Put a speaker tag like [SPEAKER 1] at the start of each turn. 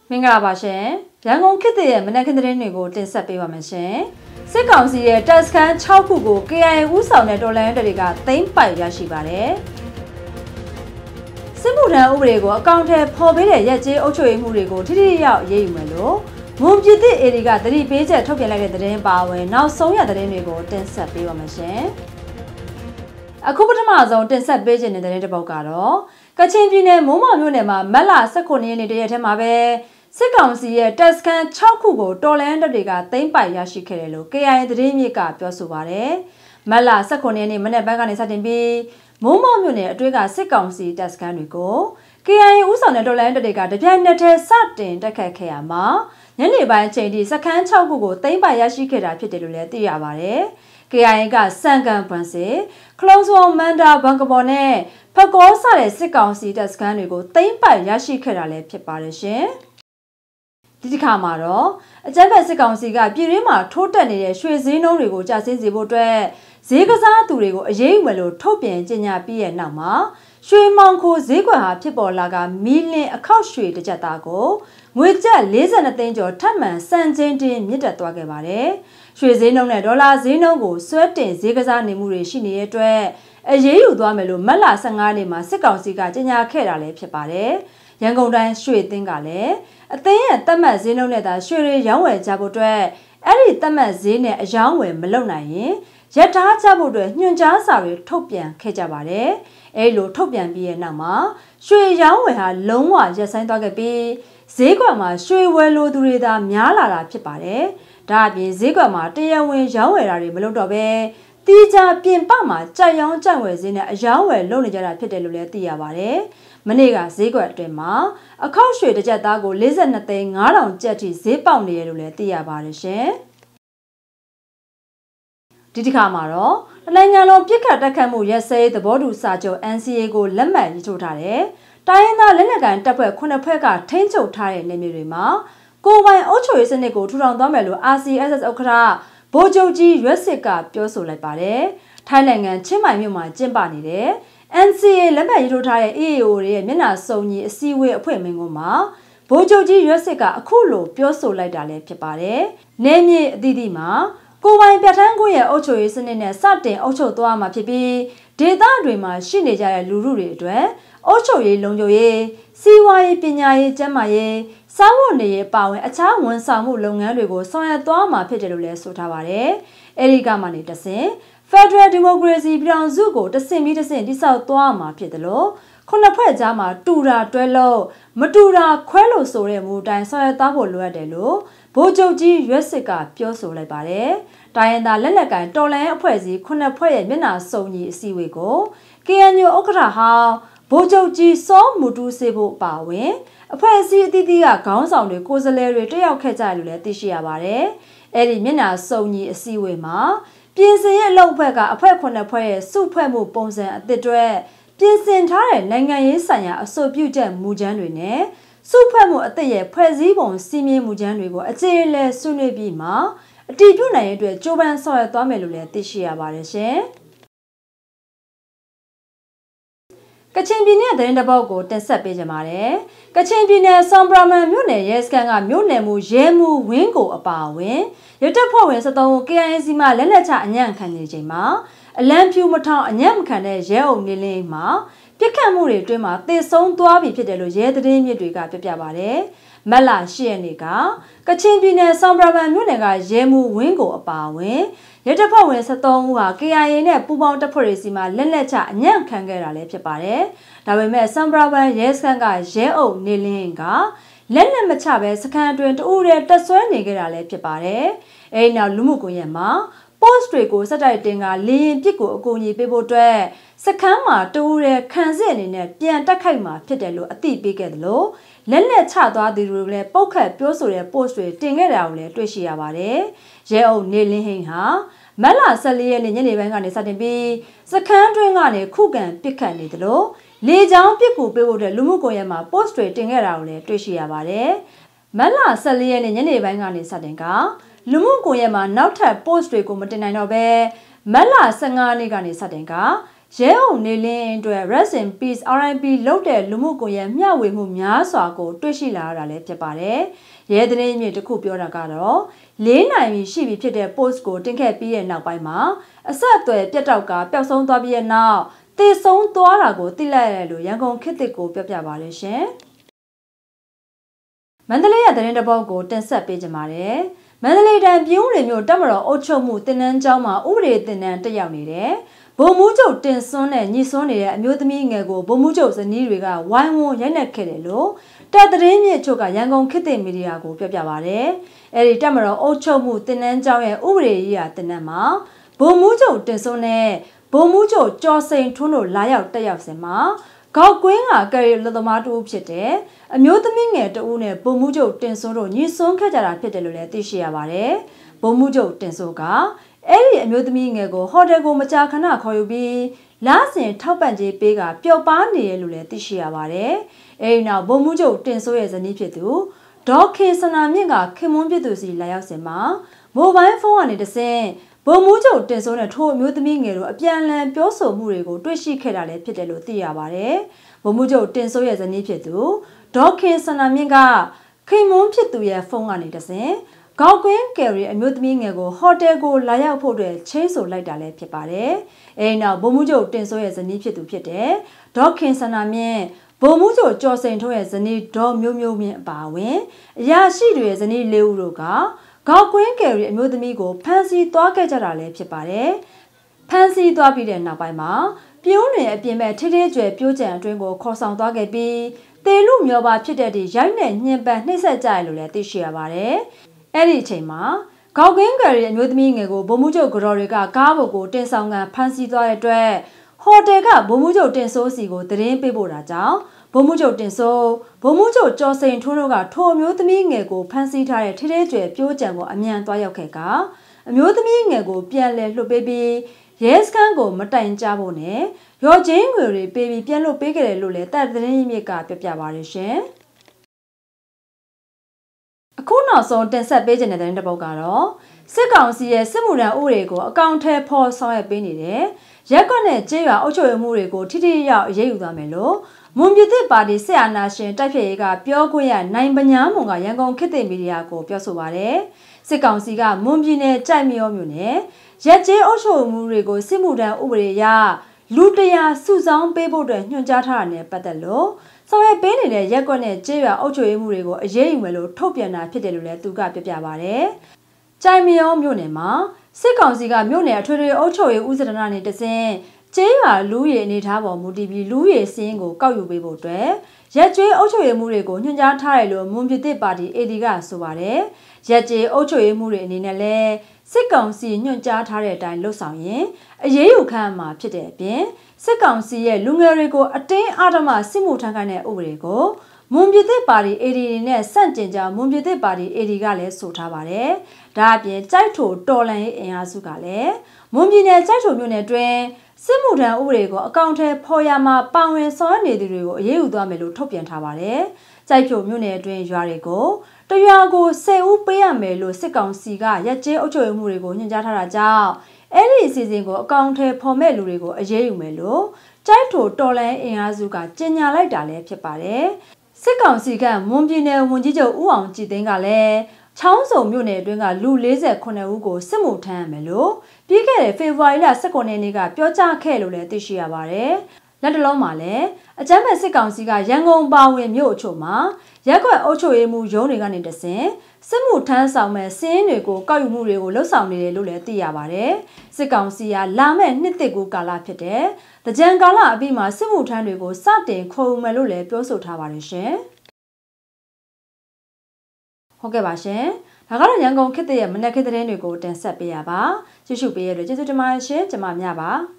[SPEAKER 1] မင်္ဂလာပါရှင်ရန်ကုန်ခေတ်သစ်ရဲ့မနက်ခင်းသတင်းတွေကိုတင်ဆက်ပေးပါမယ်ရှင်စစ်ကောင်စီရဲ့တပ်စခန်း6ခုကို KIA ဦးဆောင်တဲ့တော်လှန်ရေးတပ်တွေကသိမ်းပိုက်ရရှိပါတယ်စစ်မှုထမ်းဥပဒေကိုအကောင့်ထဲပေါ်ပေးတဲ့ရက်ကျေးအုပ်ချုပ်ရေးမှုတွေကိုထိထိရောက်ရေးယူမယ်လို့မွန်ပြည်သစ် AD ကသတိပေးချက်ထုတ်ပြန်လိုက်တဲ့သတင်းပါဝင်နောက်ဆုံးရသတင်းတွေကိုတင်ဆက်ပေးပါမယ်ရှင်အခုပထမဆုံးတင်ဆက်ပေးခြင်းတဲ့သတင်းတစ်ပုဒ်ကတော့ကချင်ပြည်နယ်မိုးမော်မြို့နယ်မှာမတ်လ19ရက်နေ့တရက်ထဲမှာပဲစစ်ကောင်စီရဲ့တပ်စခန်း6ခုကိုတော်လှန်ရေးတပ်တွေကသိမ်းပိုက်ရရှိခဲ့တယ်လို့ KIA သတင်းမြစ်ကပြောဆိုပါတယ်။မတ်လ19ရက်နေ့မနေ့ပိုင်းကနေစတင်ပြီးမိုးမော်မြို့နယ်အတွင်းကစစ်ကောင်စီတပ်စခန်းတွေကို KIA ဦးဆောင်တဲ့တော်လှန်ရေးတပ်တွေကတပြိုင်နက်တည်းစတင်တိုက်ခတ်ခဲ့ရမှာညနေပိုင်းအချိန်ထိစခန်း6ခုကိုသိမ်းပိုက်ရရှိခဲ့တာဖြစ်တယ်လို့လည်းသိရပါတယ်။ KIA ကစံကန်ဘွမ်စေခလုံးစုံမန်ဒါဘန်ကပေါ်နဲ့ဖကောစတဲ့စစ်ကောင်စီတပ်စခန်းတွေကိုသိမ်းပိုက်ရရှိခဲ့တာလည်းဖြစ်ပါတယ်ရှင်။ဒီတစ်ခါမှာတော့အကြမ်းဖက်စစ်ကောင်စီကပြည်တွင်းမှာထိုးတက်နေတဲ့ရွှေစည်းနှုန်းတွေကိုကျဆင်းစေဖို့အတွက်ဈေးကစားသူတွေကိုအရေးယူမယ်လို့ထုတ်ပြန်ကြေညာပြီးတဲ့နောက်မှာရွှေမောင်ခိုဈေးကွက်ဟာဖြစ်ပေါ်လာကမီလင်အခောက်ရွှေတစ်ကြက်သားကိုငွေကျပ်42သိန်းကျော်ထပ်မံစံချိန်တင်မြင့်တက်သွားခဲ့ပါတယ်။ရွှေဈေးနှုန်းနဲ့ဒေါ်လာဈေးနှုန်းကိုဆွဲတင်ဈေးကစားနေမှုတွေရှိနေတဲ့အတွက်အရေးယူသွားမယ်လို့မတ်လ15ရက်နေ့မှာစစ်ကောင်စီကကြေညာခဲ့တာလည်းဖြစ်ပါတယ်။ရန်ကုန်တိုင်းရွှေသင်းကလည်းအသင်းရဲ့တတ်မှတ်ဈေးနှုန်းနဲ့သာရွှေတွေရောင်းဝယ်ကြဖို့အတွက်အဲ့ဒီတတ်မှတ်ဈေးနဲ့အယောင်းဝယ်မလုပ်နိုင်ရင်ရထားကြဖို့အတွက်ညွှန်ကြားစာတွေထုတ်ပြန်ခဲ့ကြပါတယ်။အဲ့လိုထုတ်ပြန်ပြီးတဲ့နောက်မှာရွှေရောင်းဝယ်ဟာလုံးဝရပ်ဆိုင်းသွားခဲ့ပြီးဈေးကွက်မှာရွှေဝယ်လိုသူတွေသာများလာတာဖြစ်ပါတယ်။ဒါအပြင်ဈေးကွက်မှာတရားဝင်ရောင်းဝယ်တာတွေမလုပ်တော့ဘဲတီးကြပြင်ပမှာကြိုက်ရောင်းကြိုက်ဝယ်ဈေးနဲ့အယောင်းဝယ်လုပ်နေကြတာဖြစ်တယ်လို့လည်းသိရပါတယ်။မနေ့ကဈေးကွက်အတွင်းမှာအခောက်ရွှေတစ်ကြက်သားကို42သိန်း5000ကျပ်ထိဈေးပေါက်နေရလို့လည်းသိရပါတယ်ရှင်။ဒီတစ်ခါမှာတော့နိုင်ငံလုံးပြစ်ခတ်တက်ခတ်မှုရက်စဲသဘောတူစာချုပ် NCA ကိုလက်မှတ်ရေးထိုးထားတဲ့တိုင်းရင်းသားလက်နက်ကိုင်တပ်ဖွဲ့9ဖွဲ့ကထိန်းချုပ်ထားတဲ့နေမြေတွေမှာကိုယ်ပိုင်အုပ်ချုပ်ရေးစနစ်ကိုထူထောင်သွားမယ်လို့ RCSS ဥက္ကဋ္ဌဗိုလ်ချုပ်ကြီးရွက်စစ်ကပြောဆိုလိုက်ပါတယ်။ထိုင်းနိုင်ငံချင်းမိုင်မြို့မှာကျင်းပနေတဲ့ NCA လက်မှတ်ရေးထိုးထားတဲ့ EAO ရဲ့မျက်နှာစုံညီအစည်းအဝေးအဖွဲ့မင်းကုန်းမှာဗိုလ်ချုပ်ကြီးရွက်စစ်ကအခုလိုပြောဆိုလိုက်တာလည်းဖြစ်ပါတယ်။နေမြေအသီးသီးမှာကိုယ်ပိုင်ပြဋ္ဌာန်းခွင့်ရဲ့အုပ်ချုပ်ရေးစနစ်နဲ့စတင်အုပ်ချုပ်သွားမှာဖြစ်ပြီးဒေသတွေမှာရှိနေကြတဲ့လူထုတွေအတွက်အုပ်ချုပ်ရေးလုံခြုံရေးစီးပွားရေးပညာရေးကျန်းမာရေးစားဝတ်နေရေးပါဝင်အခြားဝန်ဆောင်မှုလုပ်ငန်းတွေကိုဆောင်ရွက်သွားမှာဖြစ်တယ်လို့လည်းဆိုထားပါတယ်။အဲဒီကမှနေတဆင်Federal Democracy ပြည်ထောင်စုကိုတဆင့်ပြီးတဆင့်တိစောက်သွားမှာဖြစ်တယ်လို့ခုနှစ်ဖွဲ့ကြားမှာတူတာတွဲလို့မတူတာခွဲလို့ဆိုတဲ့မူတိုင်းဆောင်ရွက်သွားဖို့လိုအပ်တယ်လို့ဗိုလ်ချုပ်ကြီးရွက်စစ်ကပြောဆိုလိုက်ပါတယ်။တိုင်းရင်းသားလက်နက်ကိုင်တော်လှန်ရေးအဖွဲ့အစည်းခုနှစ်ဖွဲ့ရဲ့မျက်နှာစုံညီအစည်းအဝေးကို KNU ဥက္ကဋ္ဌဟောင်းဗိုလ်ချုပ်ကြီးစောမူတူးစေဖို့ပါဝင်အဖွဲ့အစည်းအသီးသီးကခေါင်းဆောင်တွေကိုယ်စားလှယ်တွေတက်ရောက်ခဲ့ကြတယ်လို့လည်းသိရှိရပါတယ်။အဲ့ဒီမျက်နှာစုံညီအစည်းအဝေးမှာပြင်ဆင်ရေးအလုပ်အဖွဲ့ကအဖွဲ့9ဖွဲ့ရဲ့စုဖွဲ့မှုပုံစံအသစ်တွေပြင်ဆင်ထားတဲ့နိုင်ငံရေးဆိုင်ရာအဆိုပြုချက်မူကြမ်းတွေနဲ့စုဖွဲ့မှုအသစ်ရဲ့ဖွဲ့စည်းပုံစီမင်းမူကြမ်းတွေကိုအခြေအလည်ဆွေးနွေးပြီးမှအတည်ပြုနိုင်တဲ့အတွက်ကြိုးပမ်းဆောင်ရွက်သွားမယ်လို့လည်းသိရှိရပါတယ်ရှင်။ကချင်ပြည်နယ်သတင်းတပုတ်ကိုတင်ဆက်ပေးကြပါမယ်။ကချင်ပြည်နယ်ဆွမ်ပရာမန်မြို့နယ်ရဲစခန်းကမြို့နယ်မှုရဲမှုဝင်းကိုအပါအဝင်ရတပ်ဖွဲ့ဝင်73ဦး KIA စီမှလက်လက်ချအညံ့ခံနေချိန်မှာအလံဖြူမထောင်အညံ့မခံတဲ့ရဲအုပ်နေလင်းမှာပြစ်ခတ်မှုတွေအတွင်းမှာတေဆုံးသွားပြီဖြစ်တယ်လို့ရဲသတင်းမြစ်တွေကပြပြပါတယ်။မတ်လ10ရက်နေ့ကကချင်ပြည်နယ်ဆွမ်ပရာမန်မြို့နယ်ကရဲမှုဝင်းကိုအပါအဝင်ရတပ်ဖွဲ့ဝင်73ဦးဟာ KIA နဲ့ပူးပေါင်းတပ်ဖွဲ့တွေစီမှလက်လက်ချအညံ့ခံခဲ့တာလည်းဖြစ်ပါတယ်။ဒါပေမဲ့ဆွမ်ပရာမန်ရဲစခန်းကရဲအုပ်နေလင်းကလက်လက်မချပဲစခန်းအတွင်းတူရဲတက်ဆွဲနေကြတာလည်းဖြစ်ပါတယ်။အဲဒီနောက်လူမှုကွန်ရက်မှာ post တွေကိုစက်တိုက်တင်ကလေရင်ပစ်ကိုအကူအညီပေးဖို့အတွက်စခန်းမှာတူရဲခံစစ်အနေနဲ့ပြန်တက်ခိုက်မှာဖြစ်တယ်လို့အသိပေးခဲ့တယ်လို့လက်လက်ချသွားသူတွေလည်းပုတ်ခတ်ပြောဆိုတဲ့ post တွေတင်ခဲ့တာကိုလည်းတွေ့ရှိရပါတယ်။ရဲအုပ်နေလင်းဟင်းဟာမတ်လ14ရက်နေ့ညနေပိုင်းကနေစတင်ပြီးစခန်းတွင်းကနေခုခံပစ်ခတ်နေတယ်လို့လေကြောင်းပစ်ကူပေးဖို့တဲ့လူမှုကွန်ရက်မှာ post တွေတင်ခဲ့တာကိုလည်းတွေ့ရှိရပါတယ်။မတ်လ14ရက်နေ့ညနေပိုင်းကနေစတင်ကလူမှုကွန်ရက်မှာနောက်ထပ် post တွေကိုမတင်နိုင်တော့ဘဲမတ်လ15ရက်နေ့ကနေစတင်ကရဲအုပ်နေလင်းအတွက် Rest in Peace RIP လုပ်တဲ့လူမှုကွန်ရက်မျှဝေမှုများစွာကိုတွေ့ရှိလာရတာလည်းဖြစ်ပါတယ်။ရဲသတင်းအမြင့်တစ်ခုပြောတာကတော့4 နိုင်ပြီရှိပြီဖြစ်တဲ့ post ကိုတင်ခဲ့ပြီးတဲ့နောက်ပိုင်းမှာအဆက်အသွယ်ပြတ်တောက်ကပျောက်ဆုံးသွားပြီးတဲ့နောက်တည်ဆုံးသွားတာကိုသိလိုက်ရလို့ရန်ကုန်ခေတ်သစ်ကိုပြောပြပါရရှင်။မန္တလေးရသတင်းတစ်ပုဒ်ကိုတင်ဆက်ပေးကြပါမယ်။မန္တလေးတိုင်းပြည်ဦးလွင်မြို့တပ်မတော်အုပ်ချုပ်မှုတင်နန်းကျောင်းမှာဥပဒေတင်နန်းတက်ရောက်နေတယ်။ဗိုလ်မှူးချုပ်တင်စွန်းနဲ့ညီစွန်းနေတဲ့အမျိုးသမီးငယ်ကိုဗိုလ်မှူးချုပ်ဇနီးတွေကဝိုင်းဝန်းရိုက်နှက်ခဲ့တယ်လို့တပ်သတင်းမြစ်ချုပ်ကရန်ကုန်ခေတ်သစ်မီဒီယာကိုပြောပြပါရယ်။အဲဒီတပ်မတော်အုပ်ချုပ်မှုတင်နန်းကျောင်းရဲ့ဥပဒေရေးရာတင်နန်းမှာဗိုလ်မှူးချုပ်တင်စွန်းနဲ့ဗိုလ်မှူးချုပ်ကျော်စိန်ထွန်းတို့လာရောက်တက်ရောက်စဉ်မှာကောက်ကွင်းကကရီလူသမားတူဖြစ်တဲ့အမျိုးသမီးငယ်တဦးနဲ့ဗိုလ်မှူးချုပ်တင်စွန်းတို့ညီစွန်းခဲ့ကြတာဖြစ်တယ်လို့လည်းသိရှိရပါတယ်။ဗိုလ်မှူးချုပ်တင်စွန်းကအဲ့ဒီအမျိုးသမီးငယ်ကိုဟိုတယ်ကိုမကြာခဏခေါ်ယူပြီးလစဉ်ထောက်ပံ့ကြေးပေးကပျော်ပါနေရလို့လည်းသိရှိရပါတယ်။အဲဒီနောက်ဗိုလ်မှူးချုပ်တင်စိုးရဲ့ဇနီးဖြစ်သူဒေါ်ခင်စနာမြင့်ကခင်မွန်းဖြစ်သူစီလာရောက်စဉ်မှာမိုဘိုင်းဖုန်းကနေတဆင့်ဗိုလ်မှူးချုပ်တင်စိုးနဲ့ထိုအမျိုးသမီးငယ်တို့အပြန်အလှန်ပြောဆိုမှုတွေကိုတွေ့ရှိခဲ့တာလည်းဖြစ်တယ်လို့သိရပါတယ်။ဗိုလ်မှူးချုပ်တင်စိုးရဲ့ဇနီးဖြစ်သူဒေါ်ခင်စနာမြင့်ကခင်မွန်းဖြစ်သူရဲ့ဖုန်းကနေတဆင့်ကောက်ကွင်းကယ်ရီအမျိုးသမီးငယ်ကိုဟိုတယ်ကိုလာရောက်ဖို့အတွက်ချင်းဆိုလိုက်တာလည်းဖြစ်ပါတယ်။အဲဒီနောက်ဗိုလ်မှူးချုပ်တင်စိုးရဲ့ဇနီးဖြစ်သူဖြစ်တဲ့ဒေါ်ခင်စနာမြင့်ဗိုလ်မှူးချုပ်ကျော်စိန်ထွန်းရဲ့ဇနီးဒေါ်မျိုးမျိုးမြင့်အပါအဝင်အရာရှိတွေရဲ့ဇနီး၄ဦးတို့ကကောက်ကွင်းကယ်ရီအမျိုးသမီးကိုဖမ်းဆီးသွားခဲ့ကြတာလည်းဖြစ်ပါတယ်။ဖမ်းဆီးသွားပြီးတဲ့နောက်ပိုင်းမှာပြိုးနယ်အပြင်မဲ့ထိထိကျွယ်ပြိုးကြံအတွင်းကိုခေါ်ဆောင်သွားခဲ့ပြီးတေလူမျောပါဖြစ်တဲ့ဒီရိုက်နဲ့ညှဉ်းပန်းနှိပ်စက်ကြရလို့လည်းသိရှိရပါတယ်။အဲ့ဒီအချိန်မှာကောက်ကွင်းကယ်ရီအမျိုးသမီးငယ်ကိုဗိုလ်မှူးချုပ်ကတော်တွေကကားပေါ်ကိုတင်ဆောင်ကန်ဖမ်းဆီးသွားတဲ့အတွက်ဟိုတယ်ကဗိုလ်မှူးချုပ်တင်စိုးစီကိုသတင်းပေးပို့တာကြောင့်ဗိုလ်မှူးချုပ်တင်စိုးဗိုလ်မှူးချုပ်ကျော်စိန်ထွန်းတို့ကထိုအမျိုးသမီးငယ်ကိုဖမ်းဆီးထားတဲ့ထိထိကျွယ်ပြိုးကြံကိုအမြန်သွားရောက်ခဲ့ကအမျိုးသမီးငယ်ကိုပြန်လည်လွှတ်ပေးပြီးရဲစခန်းကိုမတိုင်ကြဖို့နဲ့ရော်ချင်းငွေတွေပေးပြီးပြန်လွှတ်ပေးခဲ့တယ်လို့လည်းတပ်သတင်းရင်းမြစ်ကပြောပြပါရရှင်။အခုနောက်ဆုံးတင်ဆက်ပေးခြင်းတဲ့သတင်းတစ်ပုဒ်ကတော့စစ်ကောင်စီရဲ့စစ်မှုထမ်းဥပဒေကိုအကောင့်ထဲဖော်ဆောင်ရွက်ပေးနေတဲ့ရက်ကွက်နဲ့ကျေးရွာအုပ်ချုပ်ရေးမှုတွေကိုထိထိရောက်အရေးယူသွားမယ်လို့မွန်ပြည်သစ်ပါတီစစ်အာဏာရှင်တိုက်ဖြည့်ရေးကပြောခွင့်ရနိုင်ပညာမွန်ကရန်ကုန်ခေတ်သစ်မီဒီယာကိုပြောဆိုပါတယ်။စစ်ကောင်စီကမွန်ပြည်နယ်ကြိုက်မြောမြို့နယ်ရက်ကျေးအုပ်ချုပ်မှုတွေကိုစစ်မှုထမ်းဥပဒေအရလူတရာစုဆောင်းပေးဖို့အတွက်ညွှန်ကြားထားတာနဲ့ပတ်သက်လို့ဆောင်ရွက်ပေးနေတဲ့ရက်ကွက်နဲ့ကျေးရွာအုပ်ချုပ်ရေးမှုတွေကိုအရေးယူမယ်လို့ထုတ်ပြန်တာဖြစ်တယ်လို့လည်းသူကပြောပြပါတယ်။ကြိုက်မြောမြို့နယ်မှာစစ်ကောင်စီကမြို့နယ်အထွေထွေအုပ်ချုပ်ရေးဦးစီးဌာနနဲ့တဆင့်ကျေးရွာလူရည်အနေထားပေါ်မူတည်ပြီးလူရည်စင်းကိုကောက်ယူပေးဖို့အတွက်ရက်ကျွေးအုပ်ချုပ်ရေးမှုတွေကိုညွှန်ကြားထားတယ်လို့မွန်ပြည်သစ်ပါတီ AD ကဆိုပါတယ်။ရက်ကျေးအုပ်ချုပ်ရေးမှုတွေအနေနဲ့လည်းစစ်ကောင်စီညွှန်ကြားထားတဲ့အတိုင်းလှုပ်ဆောင်ရင်အရေးယူခံမှာဖြစ်တဲ့အပြင်စစ်ကောင်စီရဲ့လူငယ်တွေကိုအတင်းအဓမ္မစစ်မှုထမ်းခိုင်းတဲ့ဥပဒေကိုမွန်ပြည်သစ်ပါတီ AD နဲ့ဆန့်ကျင်ကြောင်းမွန်ပြည်သစ်ပါတီ AD ကလည်းဆိုထားပါတယ်။ဒါအပြင်ကြိုက်ထိုတော်လန်ရေးအင်အားစုကလည်းမွန်ပြည်နယ်ကြိုက်ထိုမြို့နယ်တွင်စစ်မှုထမ်းဥပဒေကိုအကောင့်ထဲဖော်ရမှာပါဝင်ဆောင်ရွက်နေသူတွေကိုအရေးယူသွားမယ်လို့ထုတ်ပြန်ထားပါတယ်။ကြိုက်ထိုမြို့နယ်အတွင်းရွာတွေကိုတရွာကို10ဦးပေးရမယ်လို့စစ်ကောင်စီကရက်ကျေးအုပ်ချုပ်ရေးမှုတွေကိုညွှန်ကြားထားတာကြောင့်အဲ့ဒီအစီအစဉ်ကိုအကောင့်ထဲဖော်မဲ့လူတွေကိုအရေးယူမယ်လို့ကြိုက်ထိုတော်လန်အင်အားစုကကြေညာလိုက်တာလည်းဖြစ်ပါတယ်။စစ်ကောင်စီကမွန်ပြည်နယ်ဝန်ကြီးချုပ်ဦးအောင်ကြည်သိန်းကလည်းချောင်းစုံမြို့နယ်အတွင်းကလူ48ဦးကိုစစ်မှုထမ်းရမယ်လို့ပြီးခဲ့တဲ့ဖေဖော်ဝါရီလ19ရက်နေ့ကပြောကြားခဲ့လို့လည်းသိရှိရပါတယ်။လက်တလုံးမှာလည်းအကြမ်းဖက်စစ်ကောင်စီကရန်ကုန်ပါဝင်မြို့အချို့မှာရက်ကွက်အုပ်ချုပ်ရေးမှုရုံးတွေကနေတဆင့်စစ်မှုထမ်းဆောင်မဲ့စင်းတွေကိုကောက်ယူမှုတွေကိုလှုပ်ဆောင်နေတယ်လို့လည်းသိရပါတယ်။စစ်ကောင်စီကလာမဲ့နှစ်သစ်ကူကာလဖြစ်တဲ့တကြံကာလအပြီးမှာစစ်မှုထမ်းတွေကိုစတင်ခေါ်ယူမယ်လို့လည်းပြောဆိုထားပါတယ်ရှင်။ဟုတ်ကဲ့ပါရှင်။ဒါကတော့ရန်ကုန်ခေတ်ရဲ့မနက်ခင်းသတင်းတွေကိုတင်ဆက်ပေးရပါ။ကြည့်ရှုပေးရတဲ့ကျေးဇူးတင်ပါတယ်ရှင်။ကျွန်မမြပါ။